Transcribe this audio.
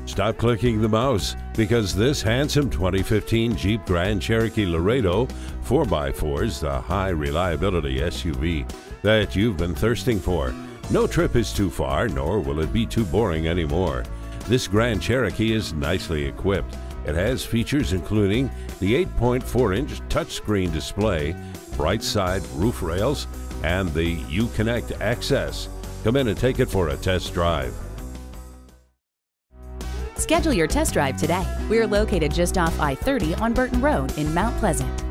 Stop clicking the mouse, because this handsome 2015 Jeep Grand Cherokee Laredo 4x4 is the high reliability SUV that you've been thirsting for. No trip is too far, nor will it be too boring anymore. This Grand Cherokee is nicely equipped. It has features including the 8.4-inch touchscreen display, bright side roof rails, and the Uconnect access. Come in and take it for a test drive. Schedule your test drive today. We're located just off I-30 on Burton Road in Mount Pleasant.